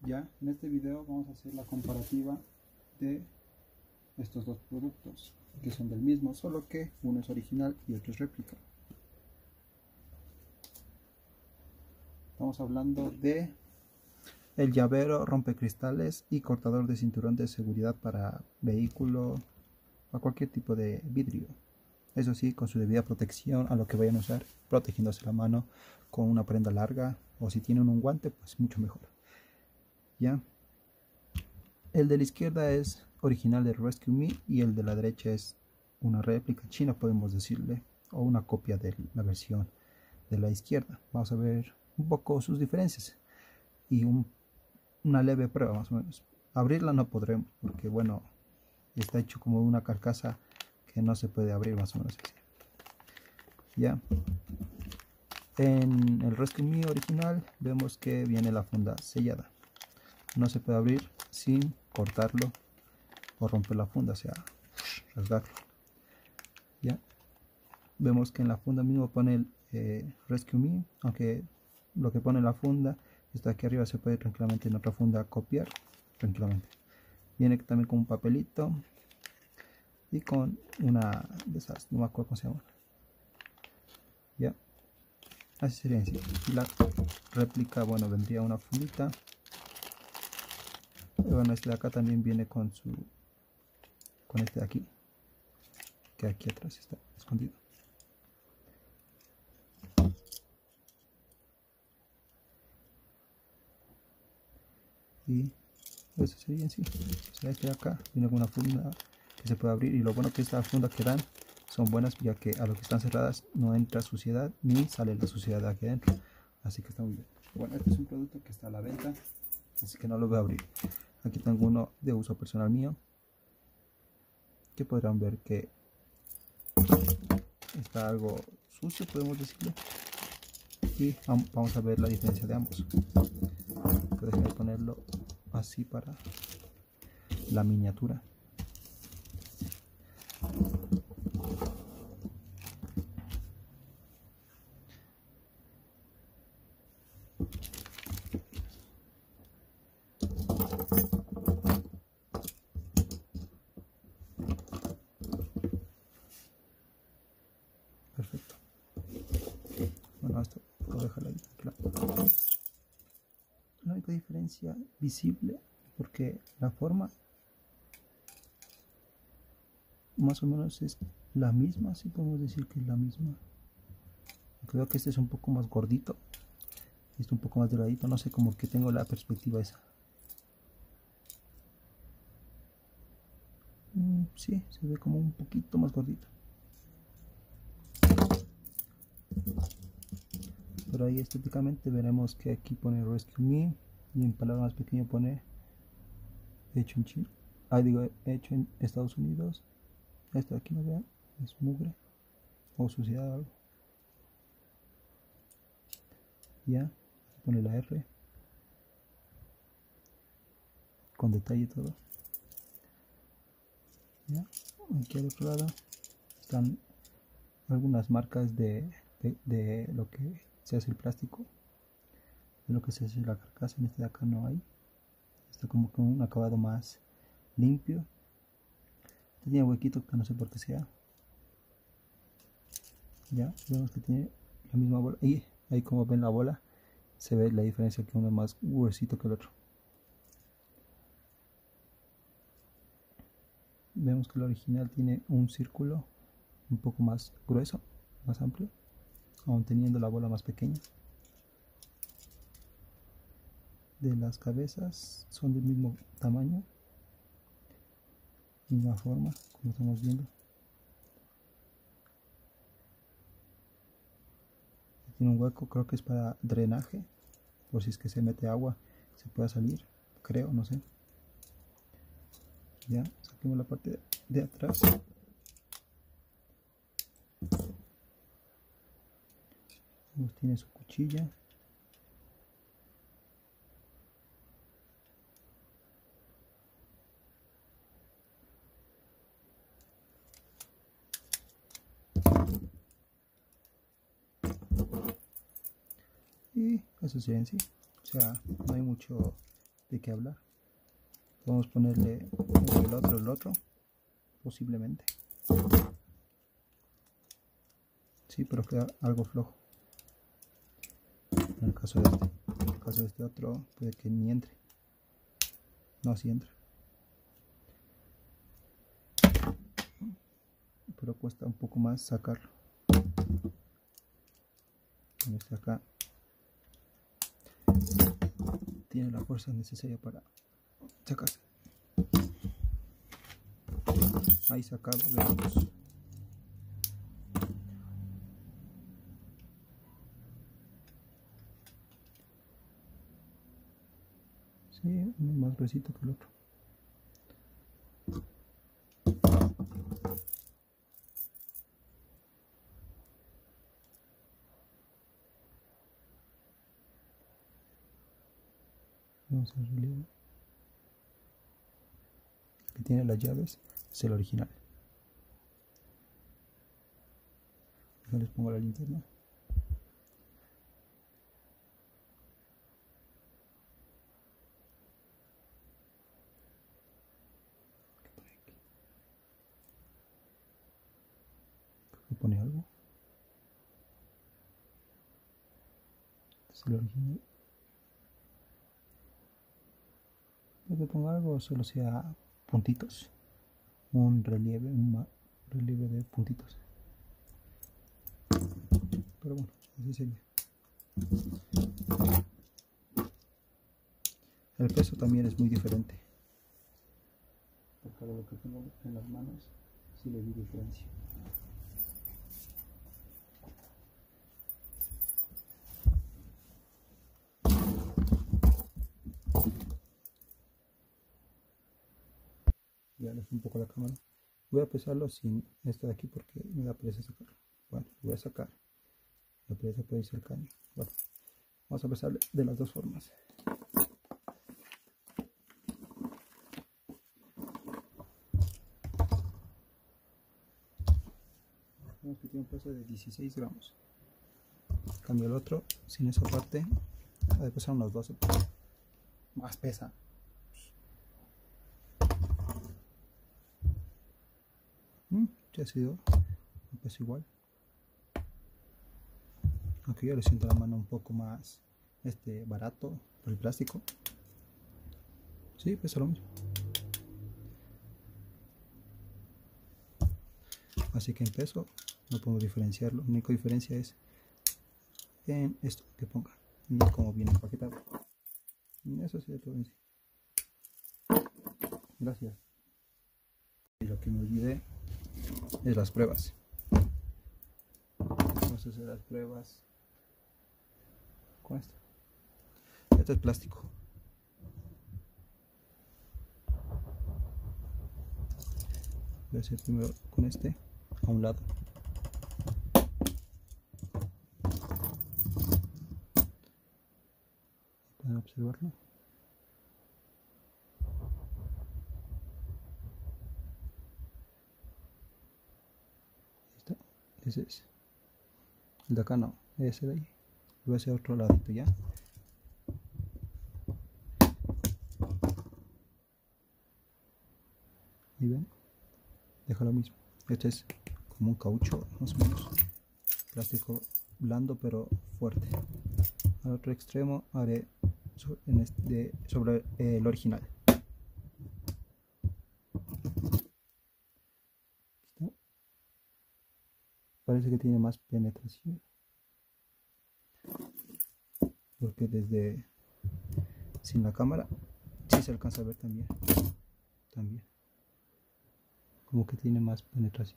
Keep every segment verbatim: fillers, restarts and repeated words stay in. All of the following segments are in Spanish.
Ya en este video vamos a hacer la comparativa de estos dos productos que son del mismo, solo que uno es original y otro es réplica. Estamos hablando de el llavero rompecristales y cortador de cinturón de seguridad para vehículo o cualquier tipo de vidrio. Eso sí, con su debida protección a lo que vayan a usar, protegiéndose la mano con una prenda larga, o si tienen un guante, pues mucho mejor. ¿Ya? El de la izquierda es original de Rescue Me y el de la derecha es una réplica china, podemos decirle, o una copia de la versión de la izquierda. Vamos a ver un poco sus diferencias y un, una leve prueba más o menos. Abrirla no podremos porque, bueno, está hecho como una carcasa que no se puede abrir, más o menos así. Ya. En el Rescue Me original vemos que viene la funda sellada. No se puede abrir sin cortarlo o romper la funda, o sea, rasgarlo. Ya. Vemos que en la funda mismo pone el eh, Rescue Me, aunque lo que pone en la funda está aquí arriba, se puede tranquilamente en otra funda copiar tranquilamente. Viene también con un papelito y con una de esas, no me acuerdo cómo se llama. Ya, así sería en sí. Y la réplica, bueno, vendría una fundita. Y bueno, este de acá también viene con su, con este de aquí, que aquí atrás está escondido. Y eso sería en sí. O sea, este de acá viene con una funda que se puede abrir, y lo bueno que estas fundas que dan son buenas, ya que a lo que están cerradas no entra suciedad ni sale la suciedad de aquí adentro, así que está muy bien. Bueno, este es un producto que está a la venta, así que no lo voy a abrir. Aquí tengo uno de uso personal mío, que podrán ver que está algo sucio, podemos decirlo, y vamos a ver la diferencia de ambos. Déjenme ponerlo así para la miniatura. Perfecto. Bueno, esto puedo dejarlo ahí. Claro. La única diferencia visible, porque la forma más o menos es la misma, si podemos decir que es la misma. Creo que este es un poco más gordito, este un poco más delgadito, no sé, como que tengo la perspectiva esa. Mm, sí, se ve como un poquito más gordito. Pero ahí estéticamente veremos que aquí pone Rescue Me y en palabras más pequeño pone hecho en China. Ah, digo, hecho en Estados Unidos. Esto de aquí no vean, es mugre o suciedad, algo. Ya, pone la R con detalle todo. Ya, aquí al otro lado están algunas marcas de, de, de lo que se hace el plástico, de lo que se hace la carcasa. En este de acá no hay, está como con un acabado más limpio. Tenía huequito que no sé por qué sea. Ya vemos que tiene la misma bola, y ahí como ven la bola se ve la diferencia, que uno es más gruesito que el otro. Vemos que el original tiene un círculo un poco más grueso, más amplio, aún teniendo la bola más pequeña. De las cabezas son del mismo tamaño, misma forma, como estamos viendo. Tiene un hueco, creo que es para drenaje, por si es que se mete agua se pueda salir, creo, no sé. Ya, saquemos la parte de atrás. Tiene su cuchilla. Y eso sí en sí, o sea, no hay mucho de qué hablar. Podemos ponerle el otro, el otro, posiblemente. Sí, pero queda algo flojo. En el caso de este, en el caso de este otro, puede que ni entre. No, sí entra. Pero cuesta un poco más sacarlo. Con este acá tiene la fuerza necesaria para sacarse. Ahí sacado, veamos. Sí, uno más gruesito que el otro. Vamos al relieve. El que tiene las llaves es el original. Yo les pongo la linterna. ¿Me pone algo? Este es el original. Puede que ponga algo, solo sea puntitos. Un relieve, un relieve de puntitos. Pero bueno, así sería. El peso también es muy diferente. Porque lo que tengo en las manos sí le vi diferencia. Voy a alejar un poco la cámara. Voy a pesarlo sin esto de aquí porque me da pereza sacarlo. Bueno, lo voy a sacar. La pereza puede irse al caño. Bueno, vamos a pesarle de las dos formas. Vemos que tiene un peso de dieciséis gramos. Cambio el otro, sin esa parte, ha de pesar unos doce. Más pesa. Mm, ya ha sido un peso igual. Aunque yo le siento la mano un poco más este, barato por el plástico. Sí, pesa lo mismo. Así que en peso no puedo diferenciarlo. La única diferencia es en esto que ponga y cómo viene empaquetado. Y eso sería todo en sí. Gracias. Y lo que me olvidé es las pruebas. Vamos a hacer las pruebas con esto. Esto es plástico. Voy a hacer primero con este a un lado. Pueden observarlo. Este, ese es. El de acá no, ese de ahí. Voy a hacer otro ladito ya. Y ven, deja lo mismo. Este es como un caucho, más o menos. Plástico blando pero fuerte. Al otro extremo haré so en este, sobre eh, el original. ¿Listo? Parece que tiene más penetración. Porque desde sin la cámara sí se alcanza a ver también. También. Como que tiene más penetración.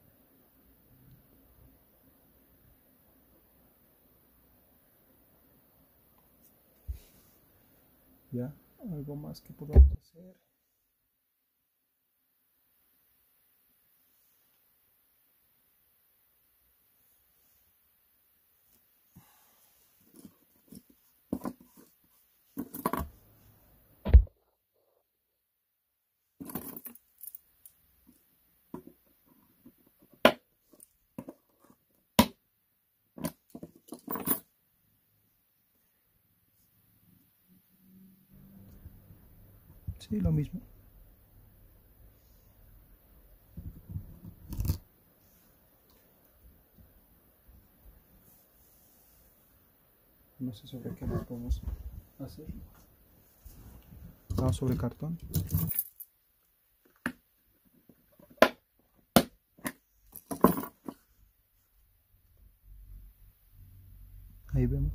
Ya, algo más que podamos hacer. Sí, lo mismo. No sé sobre qué más podemos hacer. Vamos sobre cartón. Ahí vemos.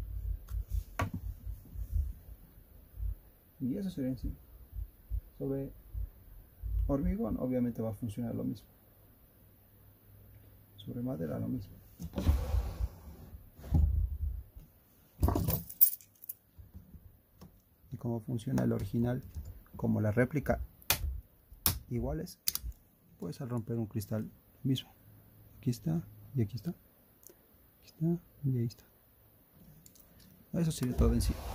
Y eso sería en sí. Sobre hormigón obviamente va a funcionar lo mismo. Sobre madera lo mismo. Y cómo funciona el original, como la réplica iguales, pues al romper un cristal lo mismo. Aquí está y aquí está. Aquí está y ahí está. Eso sería todo en sí.